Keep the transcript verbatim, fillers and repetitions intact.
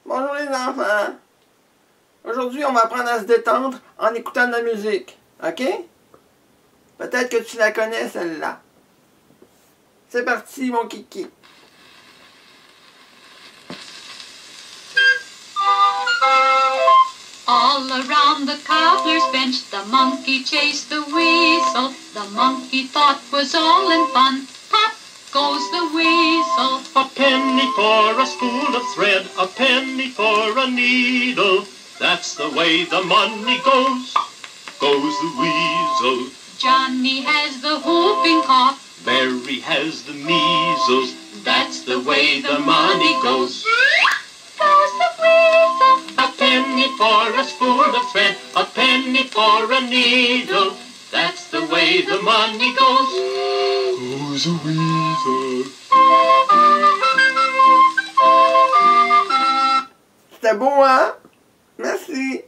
Bonjour les enfants! Aujourd'hui, on va apprendre à se détendre en écoutant de la musique. OK? Peut-être que tu la connais, celle-là. C'est parti, mon kiki! All around the cobbler's bench, the monkey chased the weasel. The monkey thought was all in fun. Pop goes the weasel. A penny for a spool of thread, a penny for a needle. That's the way the money goes, goes the weasel. Johnny has the whooping cough. Mary has the measles. That's the way the money goes, Goes the weasel. a penny for a spool of thread, a penny for a needle. That's the way the money goes, goes the weasel. C'était beau, hein? Merci!